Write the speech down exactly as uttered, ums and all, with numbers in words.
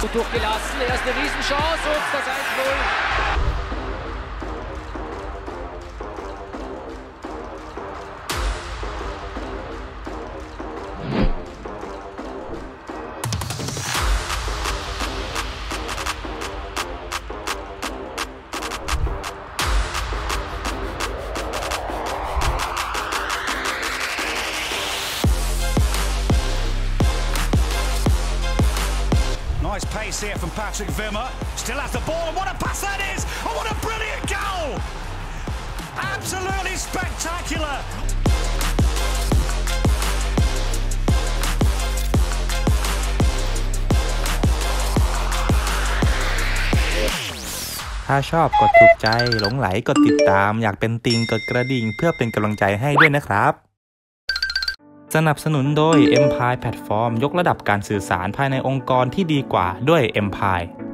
Durchgelassen, erste Riesenchance und das eins null. Nice pace here from Patrick Wimmer. Still has the ball, and what a pass that is! Oh, what a brilliant goal! Absolutely spectacular! ถ้าชอบกดถูกใจหลงไหลกดติดตามอยากเป็นติงกดกระดิ่งเพื่อเป็นกำลังใจให้ด้วยนะครับสนับสนุนโดย Empire Platform ยกระดับการสื่อสารภายในองค์กรที่ดีกว่าด้วย Empire